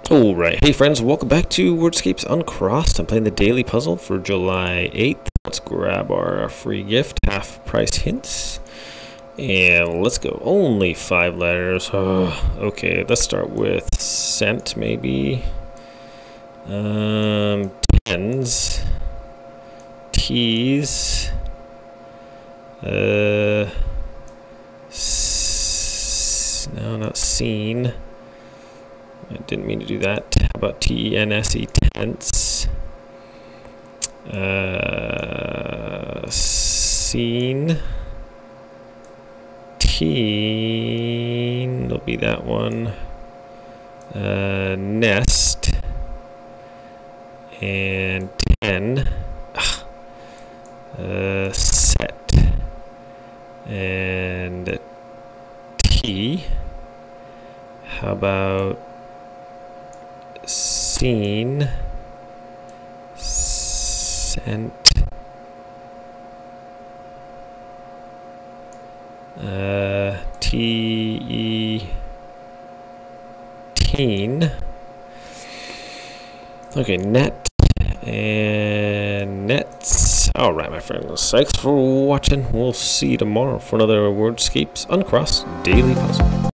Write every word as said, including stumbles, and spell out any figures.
Alright, hey friends, welcome back to WORDSCAPES Uncrossed. I'm playing the daily puzzle for July eighth. Let's grab our free gift, half price hints. And let's go. Only five letters. Oh, okay, let's start with cent, maybe. Um, tens. T's. Uh, s no, not seen. I didn't mean to do that. How about T E N S E, tense? Uh, scene. Teen. It'll be that one. Uh, nest. And ten. Ugh. Uh, set. And T. How about scene, scent, uh, T E, teen, okay, net, and nets. Alright, my friends, thanks for watching. We'll see you tomorrow for another WORDSCAPES Uncrossed Daily Puzzle.